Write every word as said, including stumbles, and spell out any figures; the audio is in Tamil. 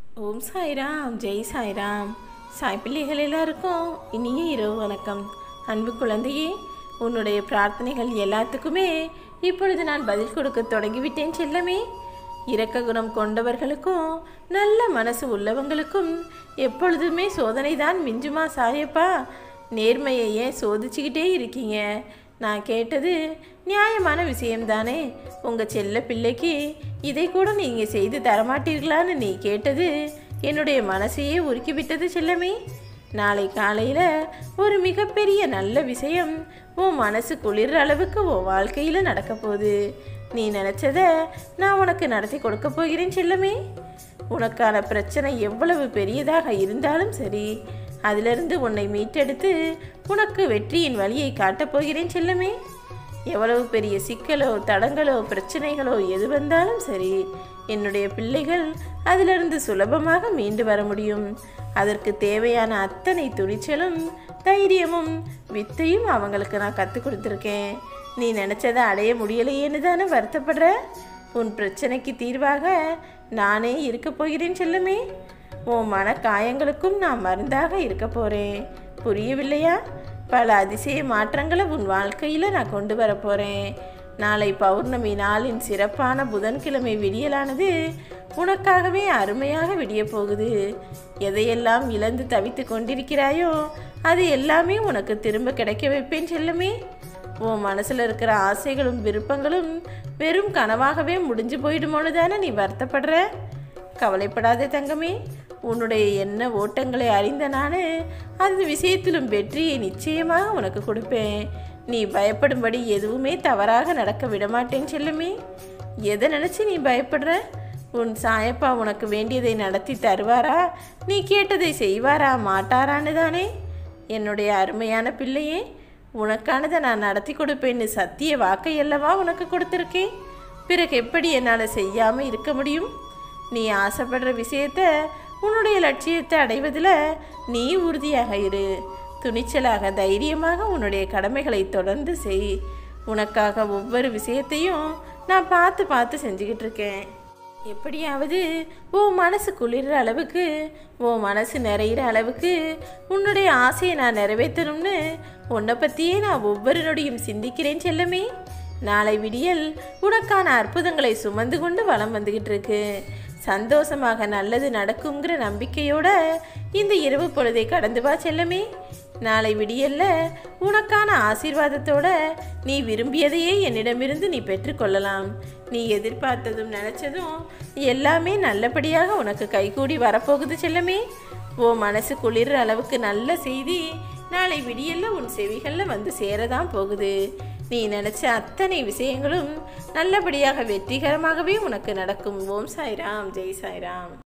ஓம் சாய்ராம், ஜெய் சாய்ராம். சாய் பிள்ளைகள் எல்லாருக்கும் இனிய இரவு வணக்கம். அன்பு குழந்தையே, உன்னுடைய பிரார்த்தனைகள் எல்லாத்துக்குமே இப்பொழுது நான் பதில் கொடுக்க தொடங்கிவிட்டேன் செல்லமே. இரக்க குணம் கொண்டவர்களுக்கும் நல்ல மனசு உள்ளவங்களுக்கும் எப்பொழுதுமே சோதனை தான் மிஞ்சுமா சாயப்பா? நேர்மையை ஏன் சோதிச்சுக்கிட்டே இருக்கீங்க? நான் கேட்டது நியாயமான விஷயம்தானே. உங்கள் செல்ல பிள்ளைக்கு இதை கூட நீங்கள் செய்து தரமாட்டீர்களான்னு நீ கேட்டது என்னுடைய மனசையே உருக்கிவிட்டது செல்லமே. நாளை காலையில் ஒரு மிகப்பெரிய நல்ல விஷயம் உன் மனசு குளிர்ற அளவுக்கு உன் வாழ்க்கையில் நடக்க போகுது. நீ நினச்சதை நான் உனக்கு நடத்தி கொடுக்க போகிறேன் செல்லமே. உனக்கான பிரச்சனை எவ்வளவு பெரியதாக இருந்தாலும் சரி, அதிலிருந்து உன்னை மீட்டெடுத்து உனக்கு வெற்றியின் வழியை காட்டப் போகிறேன் செல்லமே. எவ்வளவு பெரிய சிக்கலோ தடங்களோ பிரச்சனைகளோ எது வந்தாலும் சரி, என்னுடைய பிள்ளைகள் அதிலிருந்து சுலபமாக மீண்டு வர முடியும். அதற்கு தேவையான அத்தனை துணிச்சலும் தைரியமும் வித்தையும் அவங்களுக்கு நான் கற்றுக் கொடுத்துருக்கேன். நீ நினச்சதை அடைய முடியலையேன்னு தானே வருத்தப்படுற? உன் பிரச்சனைக்கு தீர்வாக நானே இருக்க போகிறேன் செல்லமே. உன் மன காயங்களுக்கும் நான் மருந்தாக இருக்க போகிறேன். புரியவில்லையா? பல அதிசய மாற்றங்களை உன் வாழ்க்கையில் நான் கொண்டு வர போகிறேன். நாளை பௌர்ணமி நாளின் சிறப்பான புதன்கிழமை விடியலானது உனக்காகவே அருமையாக விடிய போகுது. எதையெல்லாம் இழந்து தவித்து கொண்டிருக்கிறாயோ அது எல்லாமே உனக்கு திரும்ப கிடைக்க வைப்பேன் செல்லமே. உன் மனசில் இருக்கிற ஆசைகளும் விருப்பங்களும் வெறும் கனவாகவே முடிஞ்சு போயிடுமோன்னு தானே நீ வருத்தப்படுற? கவலைப்படாதே தங்கமே. உன்னுடைய எண்ண ஓட்டங்களை அறிந்த நான் அந்த விஷயத்திலும் வெற்றியை நிச்சயமாக உனக்கு கொடுப்பேன். நீ பயப்படும்படி எதுவுமே தவறாக நடக்க விடமாட்டேன் செல்லுமே. எதை நினச்சி நீ பயப்படுற? உன் சாயப்பா உனக்கு வேண்டியதை நடத்தி தருவாரா? நீ கேட்டதை செய்வாரா மாட்டாரான்னு தானே. என்னுடைய அருமையான பிள்ளையே, உனக்கானதை நான் நடத்தி கொடுப்பேன்னு சத்திய வாக்கை அல்லவா உனக்கு கொடுத்துருக்கேன். பிறகு எப்படி என்னால் செய்யாமல் இருக்க முடியும்? நீ ஆசைப்படுற விஷயத்த, உன்னுடைய லட்சியத்தை அடைவதில் நீ உறுதியாக இரு. துணிச்சலாக தைரியமாக உன்னுடைய கடமைகளை தொடர்ந்து செய். உனக்காக ஒவ்வொரு விஷயத்தையும் நான் பார்த்து பார்த்து செஞ்சுக்கிட்டு இருக்கேன். எப்படியாவது உன் மனசு குளிர்ற அளவுக்கு, உன் மனசு நிறையிற அளவுக்கு உன்னுடைய ஆசையை நான் நிறைவேற்றணும்னு உன்னை பற்றியே நான் ஒவ்வொரு நொடியும் சிந்திக்கிறேன் செல்லமே. நாளை விடியல் உனக்கான அற்புதங்களை சுமந்து கொண்டு வலம் வந்துக்கிட்டு இருக்கு. சந்தோஷமாக நல்லது நடக்குங்கிற நம்பிக்கையோட இந்த இரவு பொழுதை கடந்து வா செல்லமே. நாளை விடியல்ல உனக்கான ஆசீர்வாதத்தோட நீ விரும்பியதையே என்னிடமிருந்து நீ பெற்றுக்கொள்ளலாம். நீ எதிர்பார்த்ததும் நினச்சதும் எல்லாமே நல்லபடியாக உனக்கு கைகூடி வரப்போகுது செல்லமே. ஓ மனசு குளிர்ற அளவுக்கு நல்ல செய்தி நாளை விடியல்ல உன் செவிகளில் வந்து சேரதான் போகுது. நீ நினச்ச அத்தனை விஷயங்களும் நல்லபடியாக வெற்றிகரமாகவே உனக்கு நடக்கும். ஓம் சாய்ராம், ஜெய் சாய்ராம்.